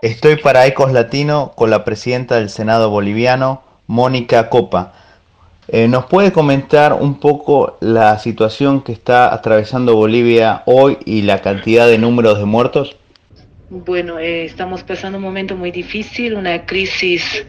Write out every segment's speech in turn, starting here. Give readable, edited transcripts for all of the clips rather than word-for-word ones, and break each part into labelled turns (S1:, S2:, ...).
S1: Estoy para Ecos Latino con la presidenta del Senado boliviano, Mónica Copa. ¿Nos puede comentar un poco la situación que está atravesando Bolivia hoy y la cantidad de números de muertos?
S2: Bueno, estamos pasando un momento muy difícil, una crisis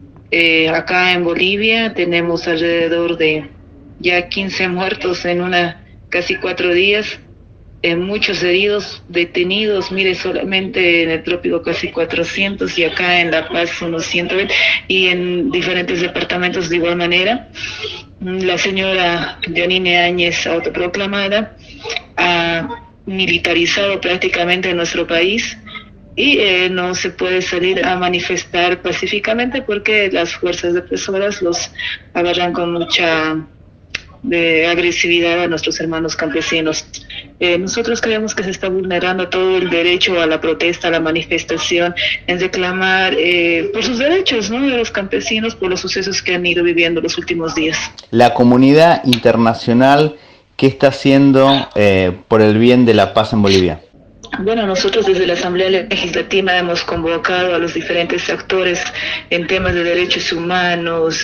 S2: acá en Bolivia. Tenemos alrededor de ya 15 muertos en casi 4 días, muchos heridos, detenidos. Mire, solamente en el trópico casi 400 y acá en La Paz unos 120 y en diferentes departamentos de igual manera. La señora Yanine Áñez, autoproclamada, ha militarizado prácticamente nuestro país y no se puede salir a manifestar pacíficamente porque las fuerzas represoras los agarran con mucha agresividad a nuestros hermanos campesinos. Nosotros creemos que se está vulnerando todo el derecho a la protesta, a la manifestación, en reclamar por sus derechos, ¿no?, de los campesinos, por los sucesos que han ido viviendo los últimos días.
S1: La comunidad internacional, ¿qué está haciendo por el bien de la paz en Bolivia?
S2: Bueno, nosotros desde la Asamblea Legislativa hemos convocado a los diferentes actores en temas de derechos humanos,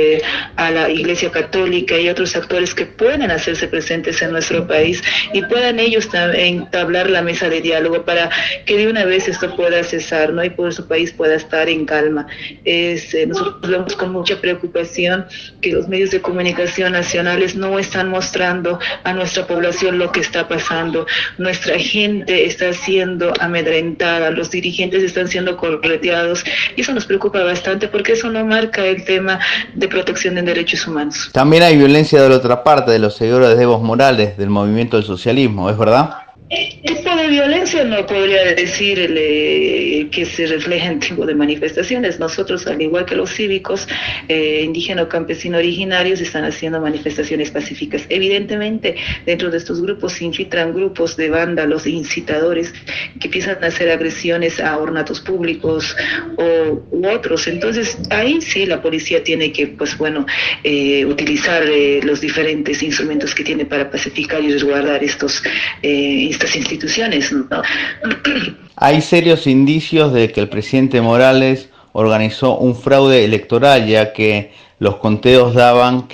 S2: a la Iglesia Católica y otros actores que puedan hacerse presentes en nuestro país y puedan ellos entablar la mesa de diálogo para que de una vez esto pueda cesar, ¿no?, y por su país pueda estar en calma. Nosotros vemos con mucha preocupación que los medios de comunicación nacionales no están mostrando a nuestra población lo que está pasando. Nuestra gente está siendo amedrentada, los dirigentes están siendo correteados y eso nos preocupa bastante porque eso no marca el tema de protección de derechos humanos.
S1: También hay violencia de la otra parte, de los seguidores de Evo Morales, del movimiento del socialismo, ¿es verdad?
S2: Tipo de violencia no podría decir que se refleja en tipo de manifestaciones. Nosotros, al igual que los cívicos, indígenas o campesinos originarios, están haciendo manifestaciones pacíficas. Evidentemente, dentro de estos grupos se infiltran grupos de vándalos, incitadores, que empiezan a hacer agresiones a ornatos públicos u otros. Entonces, ahí sí la policía tiene que, pues bueno, utilizar los diferentes instrumentos que tiene para pacificar y resguardar estas instituciones, ¿no?
S1: Hay serios indicios de que el presidente Morales organizó un fraude electoral, ya que los conteos daban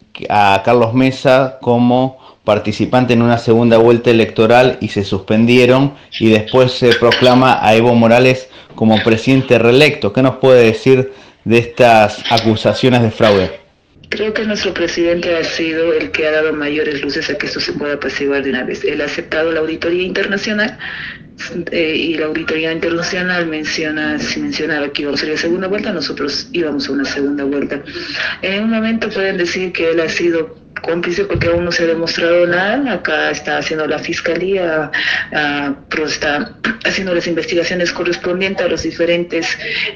S1: a Carlos Mesa como participante en una segunda vuelta electoral y se suspendieron, y después se proclama a Evo Morales como presidente reelecto. ¿Qué nos puede decir de estas acusaciones de fraude?
S2: Creo que nuestro presidente ha sido el que ha dado mayores luces a que esto se pueda apaciguar de una vez. Él ha aceptado la auditoría internacional y la auditoría internacional mencionaba que íbamos a ir a segunda vuelta. Nosotros íbamos a una segunda vuelta. En un momento pueden decir que él ha sido cómplice porque aún no se ha demostrado nada. Acá está haciendo la fiscalía, está haciendo las investigaciones correspondientes a los diferentes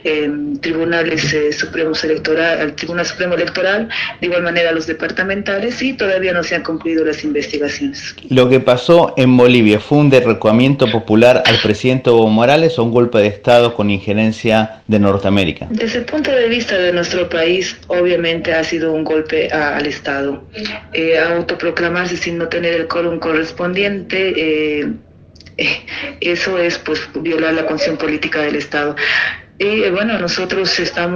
S2: tribunales supremos electoral, al Tribunal Supremo Electoral, de igual manera a los departamentales, y todavía no se han concluido las investigaciones.
S1: ¿Lo que pasó en Bolivia fue un derrocamiento popular al presidente Evo Morales o un golpe de Estado con injerencia de Norteamérica?
S2: Desde el punto de vista de nuestro país, obviamente ha sido un golpe al Estado. Autoproclamarse sin no tener el quórum correspondiente, eso es pues violar la constitución política del Estado. Y bueno, nosotros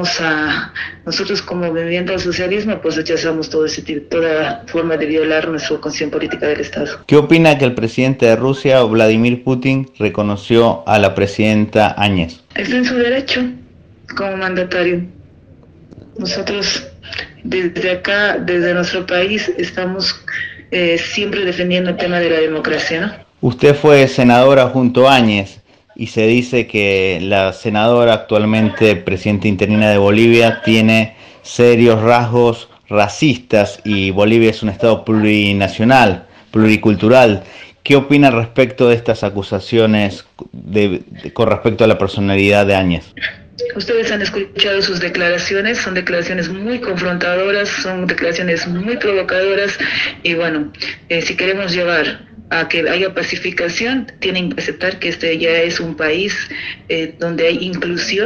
S2: como movimiento al socialismo, pues rechazamos toda forma de violar nuestra constitución política del Estado.
S1: ¿Qué opina que el presidente de Rusia, Vladimir Putin, reconoció a la presidenta Áñez?
S2: Está en su derecho como mandatario. Nosotros desde acá, desde nuestro país, estamos siempre defendiendo el tema de la democracia, ¿no?
S1: Usted fue senadora junto a Áñez y se dice que la senadora, actualmente presidenta interina de Bolivia, tiene serios rasgos racistas y Bolivia es un estado plurinacional, pluricultural. ¿Qué opina respecto de estas acusaciones con respecto a la personalidad de Áñez?
S2: Ustedes han escuchado sus declaraciones, son declaraciones muy confrontadoras, son declaraciones muy provocadoras y bueno, si queremos llevar a que haya pacificación, tienen que aceptar que este ya es un país donde hay inclusión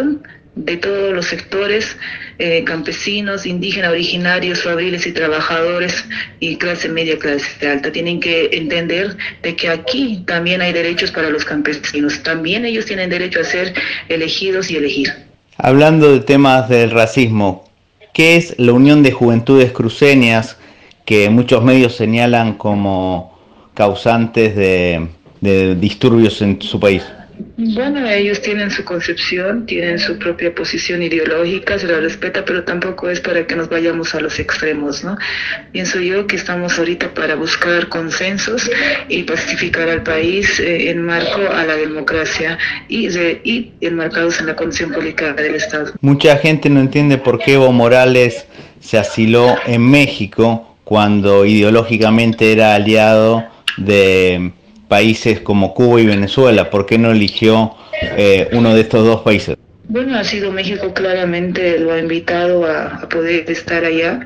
S2: de todos los sectores, campesinos, indígenas, originarios, fabriles y trabajadores y clase media, clase alta. Tienen que entender de que aquí también hay derechos para los campesinos. También ellos tienen derecho a ser elegidos y elegir.
S1: Hablando de temas del racismo, ¿qué es la Unión de Juventudes Cruceñas que muchos medios señalan como causantes de disturbios en su país?
S2: Bueno, ellos tienen su concepción, tienen su propia posición ideológica, se la respeta, pero tampoco es para que nos vayamos a los extremos, ¿no? Pienso yo que estamos ahorita para buscar consensos y pacificar al país en marco a la democracia y enmarcados en la condición política del Estado.
S1: Mucha gente no entiende por qué Evo Morales se asiló en México cuando ideológicamente era aliado de países como Cuba y Venezuela. ¿Por qué no eligió uno de estos dos países?
S2: Bueno, ha sido México, claramente lo ha invitado a poder estar allá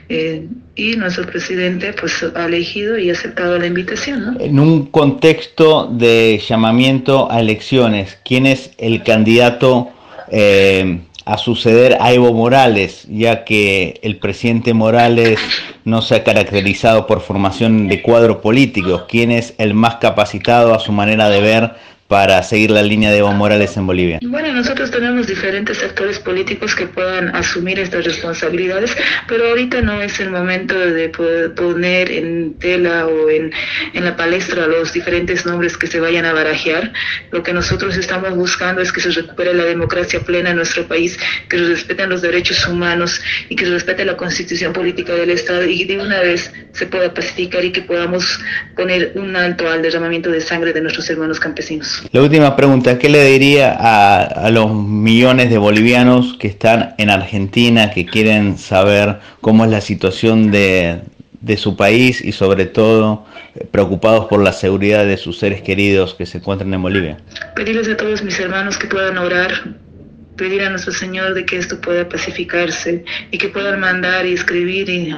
S2: y nuestro presidente pues ha elegido y aceptado la invitación, ¿no?
S1: En un contexto de llamamiento a elecciones, ¿quién es el candidato a suceder a Evo Morales, ya que el presidente Morales no se ha caracterizado por formación de cuadro político? ¿Quién es el más capacitado a su manera de ver para seguir la línea de Evo Morales en Bolivia?
S2: Bueno, nosotros tenemos diferentes actores políticos que puedan asumir estas responsabilidades, pero ahorita no es el momento de poder poner en tela o en la palestra los diferentes nombres que se vayan a barajear. Lo que nosotros estamos buscando es que se recupere la democracia plena en nuestro país, que se respeten los derechos humanos y que se respete la constitución política del Estado y de una vez se pueda pacificar y que podamos poner un alto al derramamiento de sangre de nuestros hermanos campesinos.
S1: La última pregunta, ¿qué le diría a los millones de bolivianos que están en Argentina, que quieren saber cómo es la situación de su país y sobre todo preocupados por la seguridad de sus seres queridos que se encuentran en Bolivia?
S2: Pedirles a todos mis hermanos que puedan orar, pedir a nuestro Señor de que esto pueda pacificarse y que puedan mandar y escribir y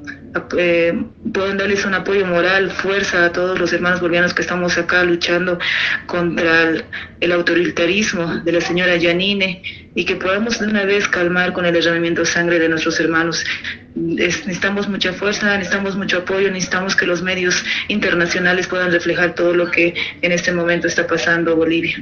S2: pueden darles un apoyo moral, fuerza a todos los hermanos bolivianos que estamos acá luchando contra el autoritarismo de la señora Yanine y que podamos de una vez calmar con el derramamiento de sangre de nuestros hermanos. Necesitamos mucha fuerza, necesitamos mucho apoyo, necesitamos que los medios internacionales puedan reflejar todo lo que en este momento está pasando en Bolivia.